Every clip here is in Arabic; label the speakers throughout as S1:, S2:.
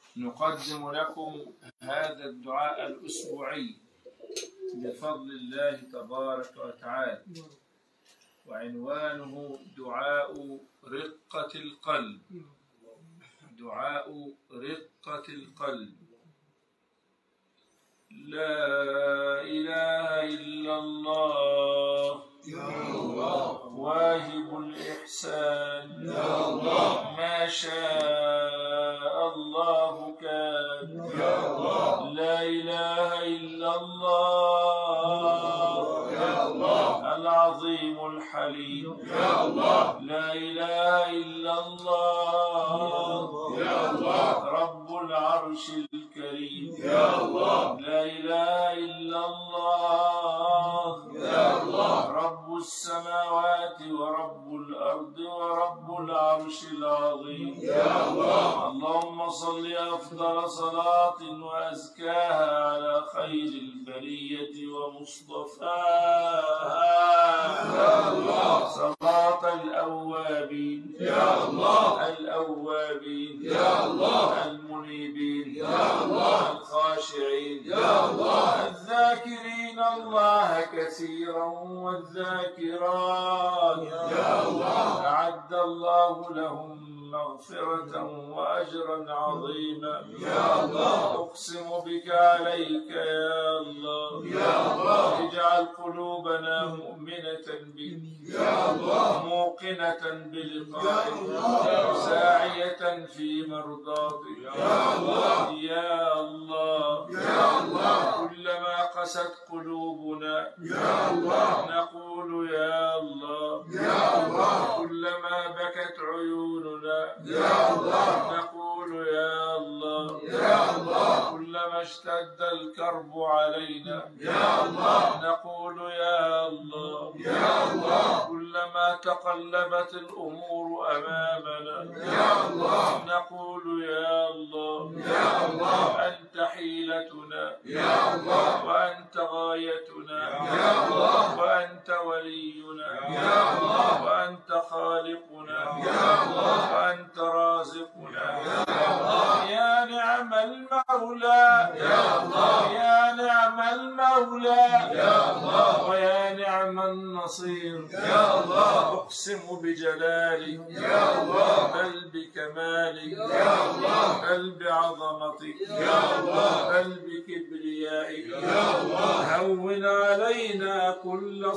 S1: نقدم لكم هذا الدعاء الأسبوعي بفضل الله تبارك وتعالى، وعنوانه دعاء رقة القلب. دعاء رقة القلب. لا إله إلا الله
S2: يا الله،
S1: واجب الإحسان
S2: يا الله،
S1: ما شاء الله كان.
S2: يا الله،
S1: لا إله إلا الله
S2: يا الله،
S1: العظيم الحليم.
S2: يا الله،
S1: لا إله إلا الله
S2: يا الله،
S1: رب العرش الكريم.
S2: يا الله،
S1: لا إله إلا الله
S2: يا الله،
S1: رب السماوات ورب الأرض ورب العرش العظيم.
S2: يا الله،
S1: اللهم صل أفضل صلاة وأزكاها على خير البرية ومصطفاها.
S2: يا الله،
S1: صلاة الأوابين،
S2: يا الله،
S1: الأوابين،
S2: يا الله،
S1: المنيبين،
S2: يا الله،
S1: الخاشعين،
S2: يا الله،
S1: الذاكرين الله كثيرا والذاكرات.
S2: يا الله،
S1: أعد الله لهم مغفرة وأجرا عظيما.
S2: يا الله،
S1: أقسم بك عليك يا الله،
S2: يا الله،
S1: اجعل قلوبنا مؤمنة بك،
S2: يا الله،
S1: موقنة بلقائك،
S2: يا الله،
S1: ساعية في مرضاتك
S2: يا الله،
S1: يا الله.
S2: يا الله،
S1: كلما قست قلوبنا
S2: يا الله،
S1: نقول يا الله.
S2: يا الله،
S1: كلما بكت عيوننا
S2: يا الله،
S1: نقول يا الله.
S2: يا الله،
S1: كلما اشتد الكرب علينا
S2: يا الله،
S1: نقول يا الله.
S2: يا الله،
S1: كلما تقلبت الأمور أمامنا
S2: يا الله،
S1: نقول يا الله.
S2: يا الله،
S1: أنت حيلتنا
S2: يا الله،
S1: وأنت غايتنا
S2: يا الله،
S1: وأنت ولينا
S2: يا الله،
S1: وأنت خالقنا
S2: يا الله،
S1: وأنت رازقنا.
S2: يا الله،
S1: يا نعم المولى،
S2: يا الله،
S1: يا نعم المولى،
S2: يا الله،
S1: ويا نعم النصير.
S2: يا الله،
S1: أقسم بجلالك
S2: يا الله،
S1: بل بكمالك
S2: يا الله،
S1: بل بعظمتك
S2: يا الله،
S1: بل بكبريائك.
S2: يا الله،
S1: هون علينا كل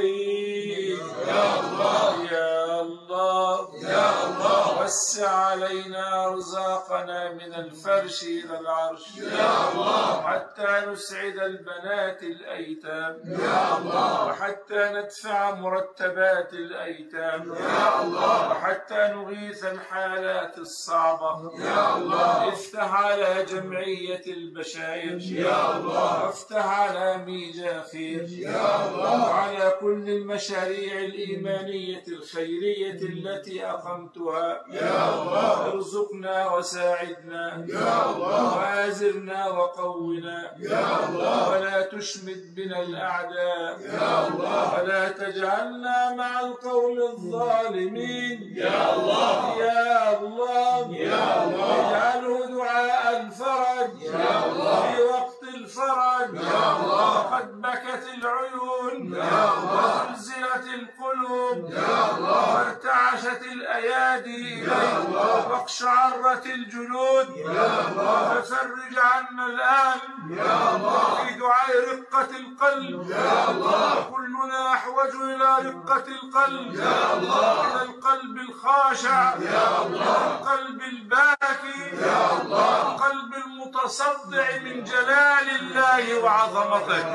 S1: صعيد
S2: يا الله،
S1: يا الله.
S2: يا الله،
S1: وسع علينا أرزاقنا من الفرش إلى العرش
S2: يا الله،
S1: حتى نسعد البنات الأيتام،
S2: يا الله،
S1: وحتى ندفع مرتبات الأيتام،
S2: يا الله،
S1: وحتى نغيث الحالات الصعبة.
S2: يا الله،
S1: افتح على جمعية البشائر،
S2: يا الله،
S1: وافتح على ميجا خير،
S2: يا الله،
S1: وعلى كل المشاريع الإيمانية الخيرية التي أقمتها.
S2: يا الله،
S1: ارزقنا وساعدنا
S2: يا الله،
S1: وآزرنا وقونا،
S2: يا الله،
S1: ولا تشمت بنا الأعداء،
S2: يا الله،
S1: ولا تجعلنا مع القوم الظالمين.
S2: يا الله،
S1: يا الله،
S2: يا الله،
S1: اجعله دعاء الفرج
S2: يا الله،
S1: في وقت الفرج.
S2: يا الله،
S1: قد بكت العيون
S2: يا الله،
S1: وزلزلت القلوب
S2: يا الله،
S1: وارتعشت الأيادي
S2: يا الله،
S1: واقشعرت الجلود.
S2: يا الله،
S1: ففرج عنا الآن
S2: يا الله،
S1: في دعاء رقة القلب.
S2: يا الله،
S1: كلنا أحوج إلى رقة القلب،
S2: يا الله،
S1: إلى القلب الخاشع،
S2: يا الله،
S1: القلب الباكي،
S2: يا الله،
S1: القلب المتصدع من جلال الله وعظمته.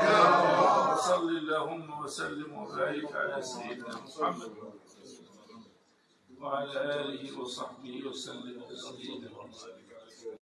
S1: وصل اللهم وسلم وبارك على سيدنا محمد وعلى آله وصحبه وسلم تسليما.